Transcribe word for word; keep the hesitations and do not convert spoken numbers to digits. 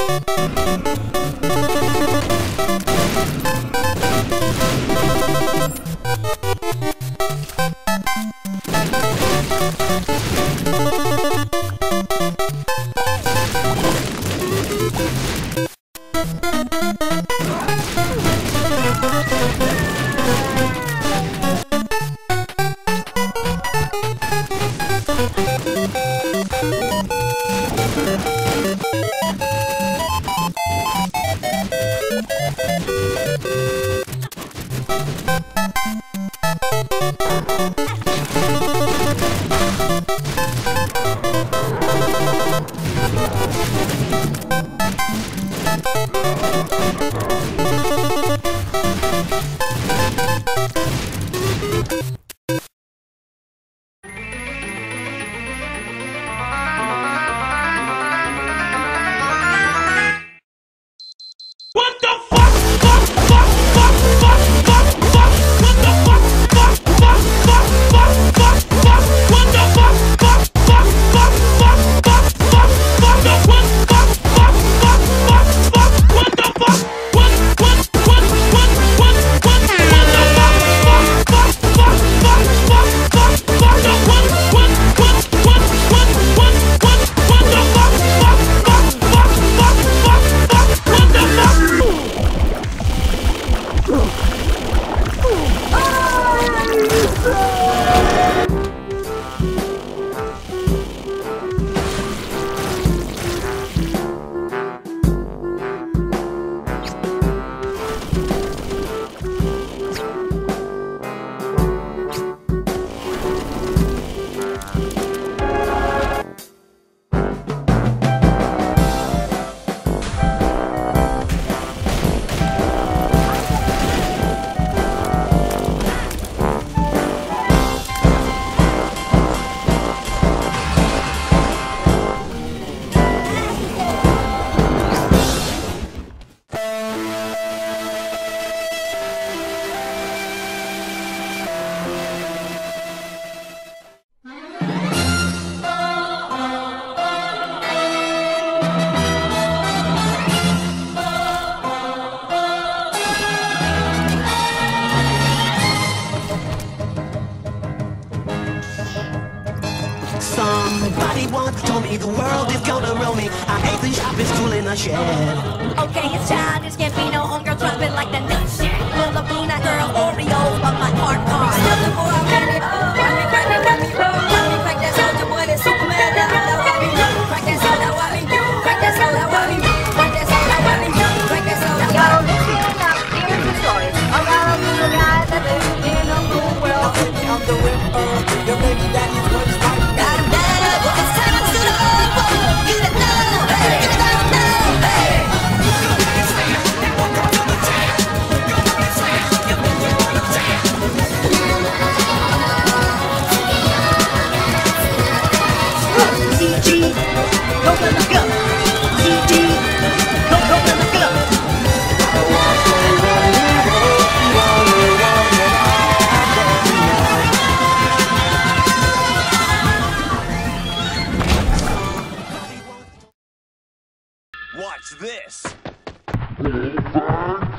Somebody once told me the world is gonna roll me. I hate the sharpest tool in the shed. Okay, it's childish, can't be no homegirl dropping like the nut shit. Little peanut girl Oreos, but my heart hard. Still the boy, I'm ready. Let me crack that, let me roll. Let me crack that soldier boy, that's Superman. That Wally. Crack that soda, Wally. Crack that soda, Wally. Crack that soda, Wally. Crack that soda, Wally. Yo, listen up, here's the story about a little guy that lives in a cool world. I'm the whipper, your baby daddy's works right. Watch this.